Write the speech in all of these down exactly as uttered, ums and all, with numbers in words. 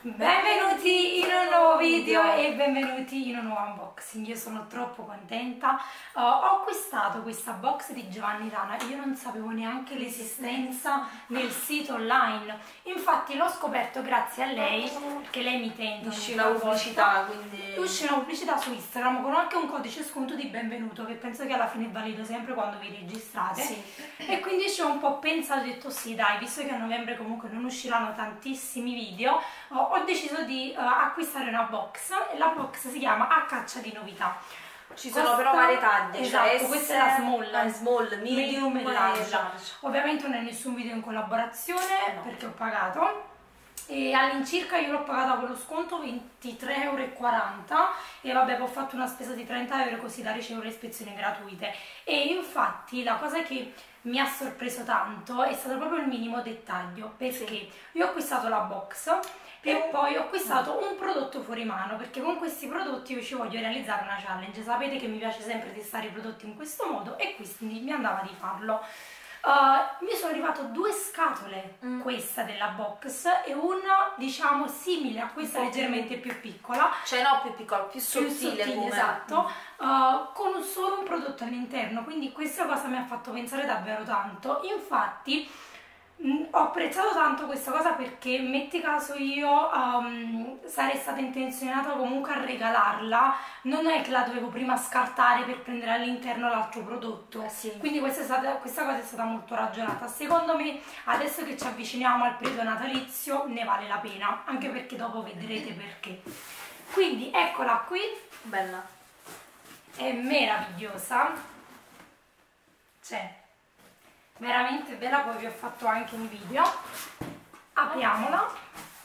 Benvenuti in un nuovo video e benvenuti in un nuovo unboxing. Io sono troppo contenta. Uh, ho acquistato questa box di Giovanni Rana. Io non sapevo neanche l'esistenza nel sito online. Infatti l'ho scoperto grazie a lei, perché lei mi tenta. Uscì una pubblicità, quindi... Uscì una pubblicità su Instagram con anche un codice sconto di benvenuto, che penso che alla fine è valido sempre quando vi registrate. Sì. E quindi ci ho un po' pensato, ho detto sì dai, visto che a novembre comunque non usciranno tantissimi video, ho ho deciso di uh, acquistare una box e la box si chiama A Caccia di Novità. Ci sono però varie taglie, esatto, cioè questa è la small, la small, medium, medium e e large. large. Ovviamente non è nessun video in collaborazione, No. perché ho pagato e all'incirca io l'ho pagata con lo sconto ventitré e quaranta euro e vabbè ho fatto una spesa di trenta euro così da ricevere le ispezioni gratuite. E infatti la cosa che mi ha sorpreso tanto è stato proprio il minimo dettaglio, perché Sì. io ho acquistato la box e poi ho acquistato un prodotto fuori mano, perché con questi prodotti io ci voglio realizzare una challenge. Sapete che mi piace sempre testare i prodotti in questo modo e quindi mi andava di farlo. Uh, mi sono arrivato due scatole, mm. questa della box e una diciamo simile a questa, leggermente più piccola, cioè no più piccola, più sottile, più sottile come... esatto, uh, con un solo un prodotto all'interno, quindi questa cosa mi ha fatto pensare davvero tanto. Infatti mh, ho apprezzato tanto questa cosa, perché metti caso io um, sarei stata intenzionata comunque a regalarla, non è che la dovevo prima scartare per prendere all'interno l'altro prodotto, eh sì. quindi questa, è stata, questa cosa è stata molto ragionata. Secondo me adesso che ci avviciniamo al periodo natalizio ne vale la pena, anche perché dopo vedrete perché. Quindi eccola qui, bella, è meravigliosa, cioè veramente bella, poi vi ho fatto anche un video. Apriamola.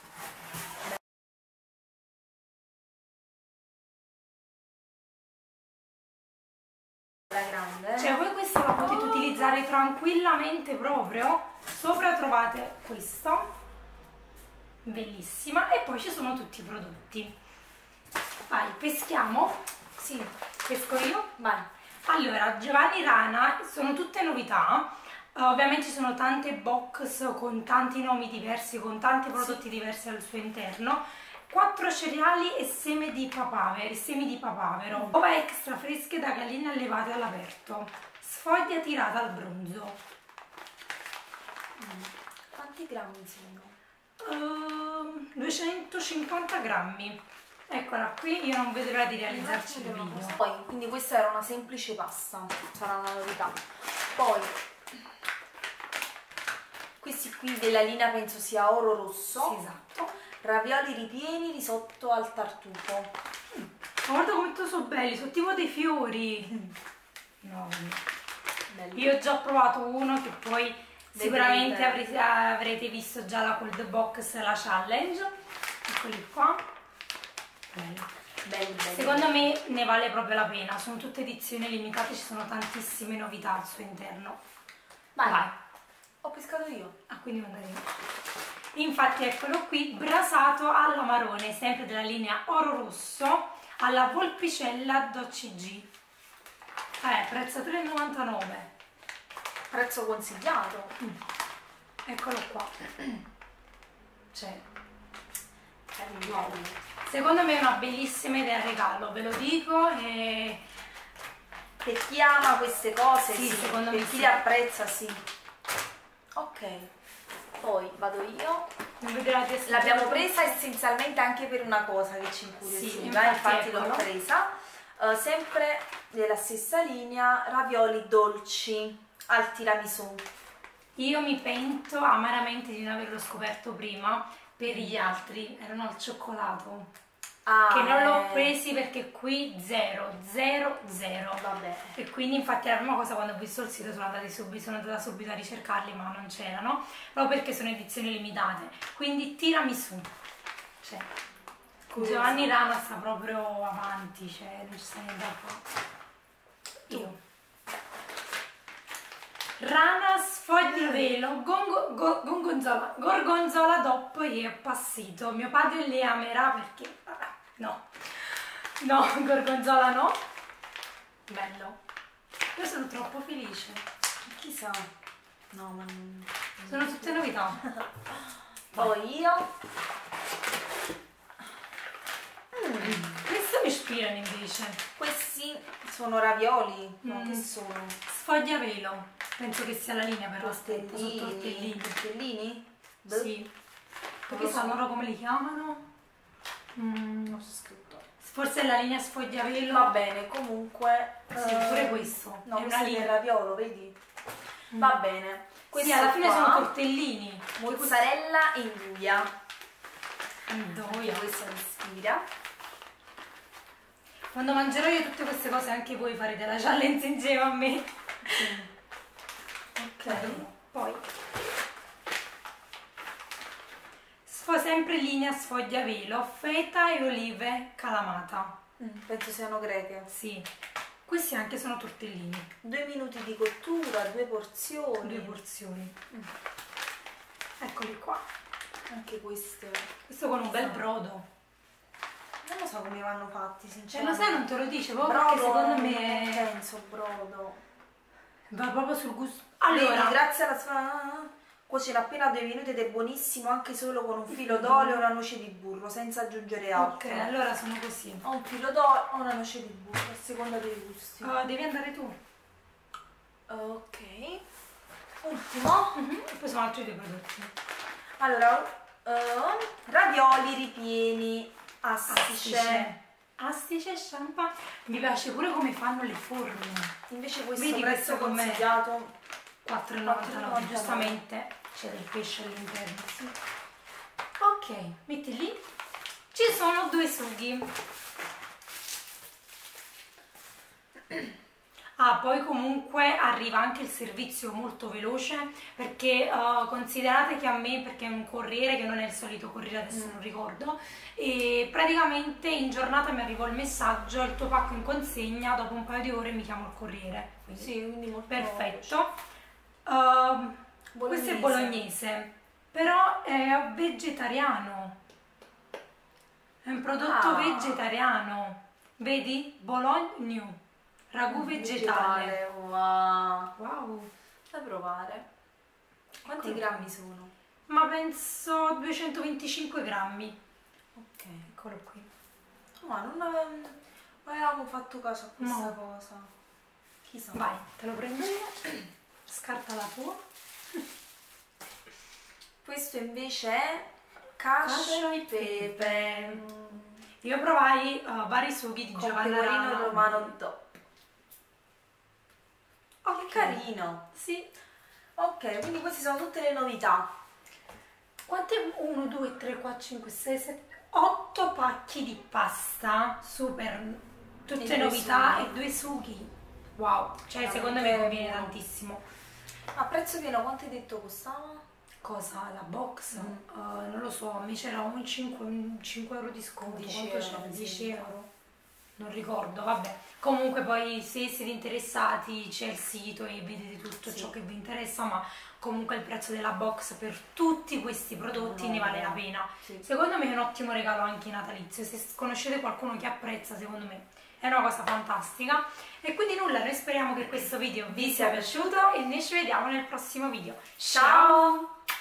la grande, cioè voi questa la potete utilizzare tranquillamente proprio. Sopra trovate questo, bellissima, e poi ci sono tutti i prodotti. Vai, peschiamo. Sì, pesco io. vai. Allora, Giovanni Rana sono tutte novità. Uh, ovviamente ci sono tante box con tanti nomi diversi, con tanti prodotti sì. diversi al suo interno. Quattro cereali e semi di papavero, semi di papavero. Mm. Uova extra fresche da galline allevate all'aperto. Sfoglia tirata al bronzo. Mm. Quanti grammi sono? Uh, duecentocinquanta grammi. Eccola qui, io non vedo l'ora di realizzarci il video. Poi, quindi questa era una semplice pasta, sarà una novità. Poi questi qui della linea penso sia oro rosso. Sì, esatto. Ravioli ripieni, risotto al tartufo. Mm. Guarda quanto sono belli, sono tipo dei fiori. No, belli. Io ho già provato uno che poi Vedete. sicuramente avrete, avrete visto già la cold box, la challenge. Eccoli qua. Belli. Belli, belli. Secondo me ne vale proprio la pena, sono tutte edizioni limitate, ci sono tantissime novità al suo interno. Vai. Vai. Ho pescato io. Ah, quindi magari no. Infatti eccolo qui, brasato all'amarone, sempre della linea oro rosso, alla volpicella D O C G. Eh, prezzo tre e novantanove. Prezzo consigliato. Mm. Eccolo qua. C'è. Secondo me è una bellissima idea regalo, ve lo dico. E... per chi ama queste cose, sì, sì. secondo per me chi sì. le apprezza, sì. Ok, poi vado io. Non vedrete. L'abbiamo presa essenzialmente anque per una cosa che ci incuriosiva, sì, infatti, infatti l'ho presa. Uh, sempre della stessa linea, ravioli dolci al tiramisù. Io mi pento amaramente di non averlo scoperto prima. Per gli altri erano al cioccolato, ah, che non l'ho presi perché qui zero, zero, zero. Vabbè. E quindi infatti la prima cosa, quando ho visto il sito sono andata subito, sono andata subito a ricercarli, ma non c'erano, proprio perché sono edizioni limitate. Quindi tiramisù, cioè Giovanni Rana sta proprio avanti, cioè non ci sta niente da fare. Io Rana sfoglia velo, gongo, go, gongonzola, gorgonzola dopo e passito. Mio padre le amerà perché... no, no, gorgonzola no. Bello. Io sono troppo felice. Chissà. No, ma non... Sono tutte novità. Poi io girano invece. Questi sono ravioli, no, Mm. che sono? Sfogliavelo, penso che sia la linea però, aspetta, sono tortellini. Tortellini? Sì. Perché sanno loro come li chiamano? Mm. Non so scritto. Forse è la linea sfogliavelo. Va bene, comunque... Sì, eh, pure questo. No, è questo una è il linea. raviolo, vedi? Mm. Va bene. Sì, alla fine qua, sono tortellini. mozzarella e induia. Andoia. Questo mi ispira. Quando mangerò io tutte queste cose anche voi farete la challenge insieme a me. Sì. Ok. Poi Sfo sempre linea sfogliavelo, feta e olive calamata. Mm, penso siano greche. Sì. Questi anche sono tortellini. Due minuti di cottura, due porzioni. Due porzioni. Mm. Eccoli qua. Anche queste. Questo con un bel brodo. Non lo so come vanno fatti, Cioè, lo sinceramente. sai, non te lo dicevo, brodo, perché secondo non me penso brodo. va proprio sul gusto. Allora, Allora, grazie alla sua... Cuocere appena due minuti ed è buonissimo anche solo con un filo d'olio e una noce di burro, senza aggiungere altro. ok, allora sono così. Ho un filo d'olio o una noce di burro, a seconda dei gusti. Uh, devi andare tu. Ok. Ultimo. Mhm. E poi sono altri due prodotti. Allora, uh, ravioli ripieni, astice. Astice. Astice e champagne. Mi piace pure come fanno le forme. Invece questo Vedi prezzo questo com'è? consigliato quattro e novantanove, giustamente c'è del pesce all'interno. Sì. Ok, metti lì. Ci sono due sughi. Ah, poi comunque arriva anche il servizio molto veloce, perché uh, considerate che a me, perché è un corriere che non è il solito corriere, adesso Mm. non ricordo, e praticamente in giornata mi arrivò il messaggio, il tuo pacco in consegna, dopo un paio di ore mi chiamo il corriere. Quindi, Sì, quindi molto perfetto. Uh, questo Bolognese. è bolognese, però è vegetariano. È un prodotto Ah. vegetariano. Vedi? Bologna. Ragù vegetale. Wow. Wow. Da provare. Quanti Eccolo. grammi sono? Ma penso duecentoventicinque grammi. Ok. Eccolo qui. Ma non avevamo, non avevamo fatto caso a questa No. cosa. Chissà. Vai, te lo prendo io. Scarta la tua. Questo invece è cacio e Cacio e pepe. Mm. Io provai uh, vari sughi di Con Giovanna pecorino Rana. romano top. Oh, Ok. che carino. Sì. Ok, quindi queste sono tutte le novità. Quante? uno, due, tre, quattro, cinque, sei, sette, otto pacchi di pasta, super, tutte E due novità sughi. e due sughi. Wow, cioè Veramente secondo me conviene buono. tantissimo. A prezzo pieno quanto hai detto costava? Cosa? La box? Mm. Uh, non lo so, a me c'era un cinque, un cinque euro di sconto, dieci quanto euro, c'era? sì. dieci euro? Non ricordo, vabbè. Comunque poi se siete interessati c'è il sito e vedete tutto Sì. ciò che vi interessa, ma comunque il prezzo della box per tutti questi prodotti No, ne vale no. la pena. Sì. Secondo me è un ottimo regalo anche natalizio, se conoscete qualcuno che apprezza, secondo me è una cosa fantastica. E quindi nulla, noi speriamo che questo video vi sia piaciuto e noi ci vediamo nel prossimo video. Ciao!